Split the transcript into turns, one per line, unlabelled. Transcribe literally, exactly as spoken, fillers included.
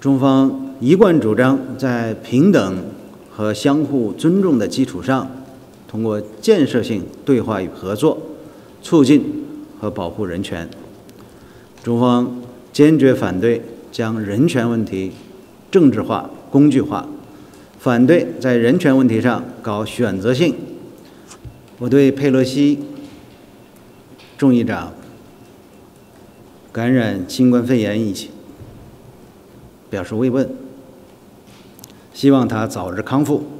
中方一贯主张在平等和相互尊重的基础上，通过建设性对话与合作，促进和保护人权。中方坚决反对将人权问题政治化、工具化，反对在人权问题上搞选择性。我对佩洛西众议长感染新冠肺炎疫情表示慰问，希望他早日康复。